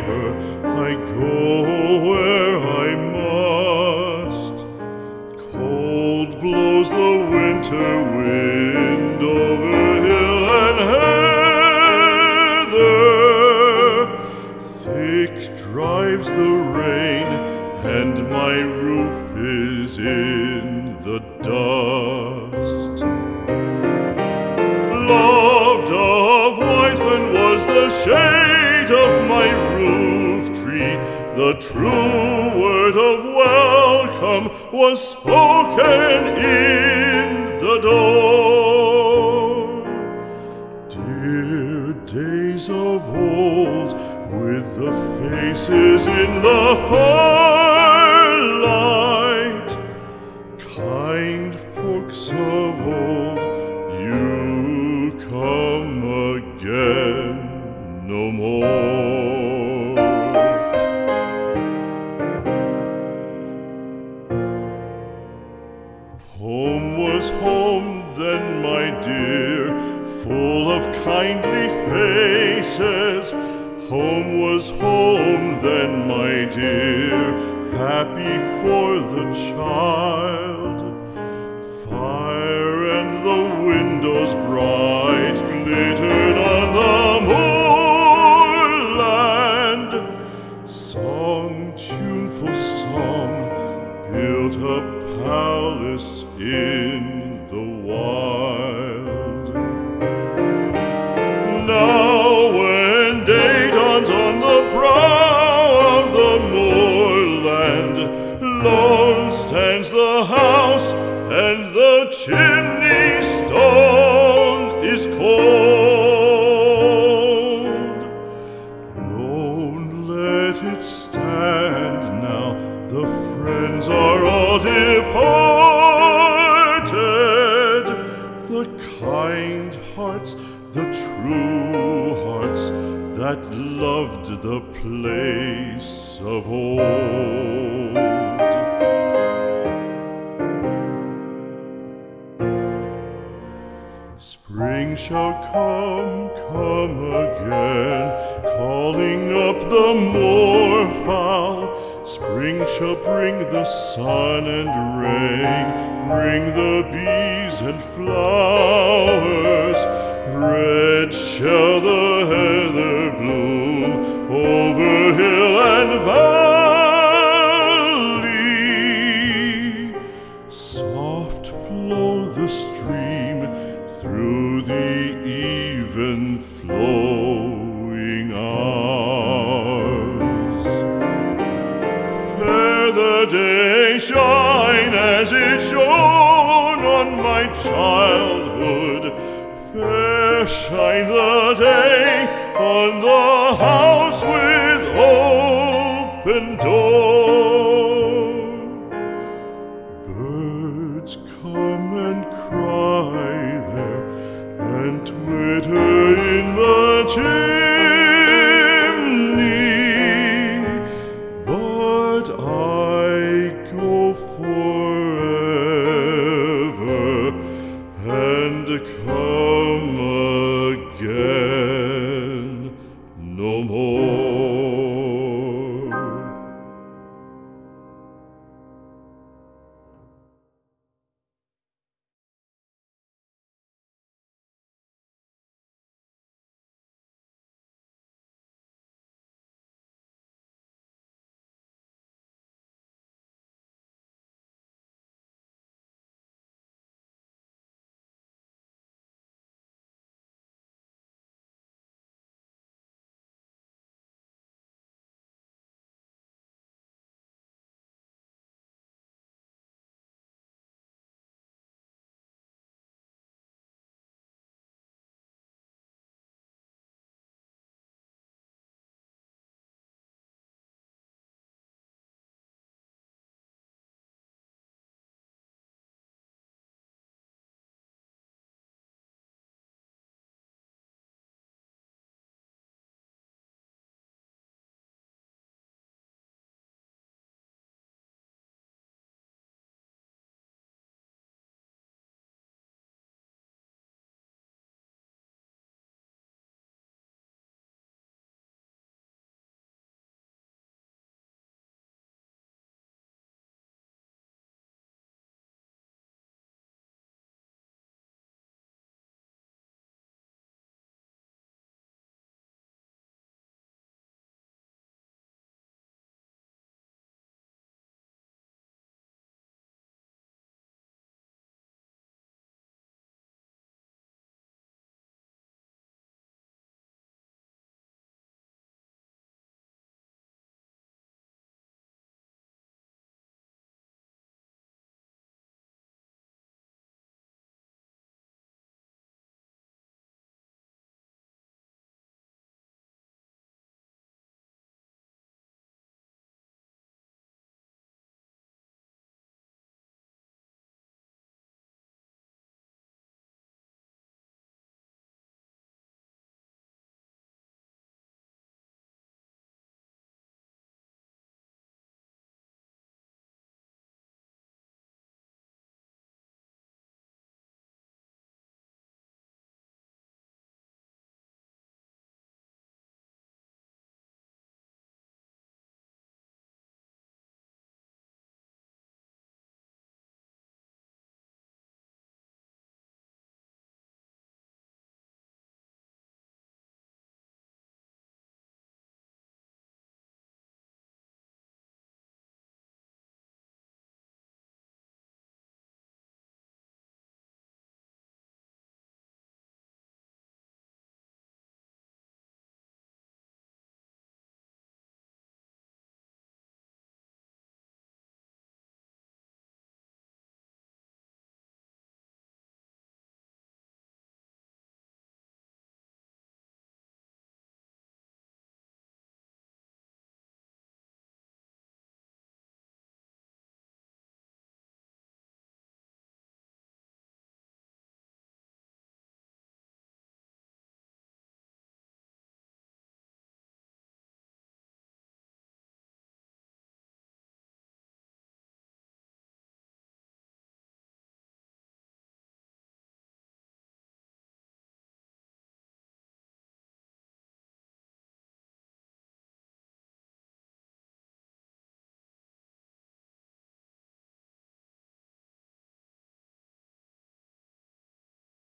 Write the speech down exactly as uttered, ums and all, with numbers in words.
river, I go where I must. Cold blows the winter wind over hill and heather. Thick drives the rain, and my roof is in the dust. Loved of wise men was the shade of my roof tree. The true word of welcome was spoken in the door. Dear days of old, with the faces in the firelight, kind folks of old, you come again no more. Home was home then, my dear, full of kindly faces. Home was home then, my dear, happy for the child. Fire and the windows bright glittered on the moorland. Song, tuneful song, built a palace in the wild. Now when day dawns on the brow of the moorland, lone stands the house, and the chimney stone is cold. Lone, let it stand now, the friends are all departed. The kind hearts, the true hearts, that loved the place of old. Spring shall come, come again, calling up the moorfowl. Spring shall bring the sun and rain, bring the bees and flowers. Red shall the heather bloom over hill and valley. Soft flow the stream through the even flowing hours. Fair the day shine as it shone on my childhood. Fair shine the day on the house